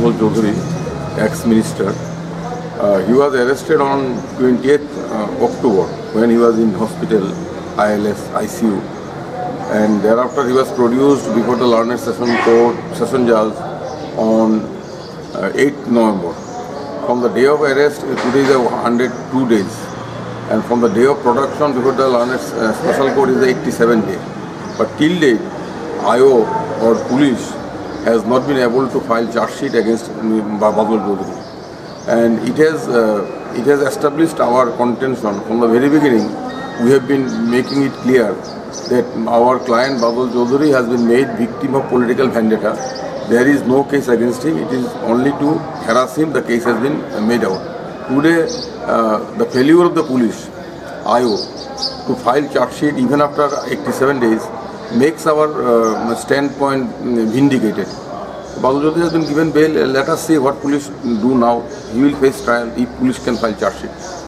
Badal Chowdhury, ex-minister. He was arrested on 20th October when he was in hospital, ILS, ICU, and thereafter he was produced before the Learned Session Court, Session Judge on 8th November. From the day of arrest, today is 102 days, and from the day of production before the Learned Special Court is 87 days. But till date, IO or police has not been able to file charge sheet against Badal Chowdhury, and it has established our contention from the very beginning. We have been making it clear that our client Badal Chowdhury has been made victim of political vendetta. There is no case against him. It is only to harass him the case has been made out. Today, the failure of the police, IO, to file charge sheet even after 87 days makes our standpoint vindicated. Badal Chowdhury has been given bail. Let us see what police do now. He will face trial if police can file charge sheet.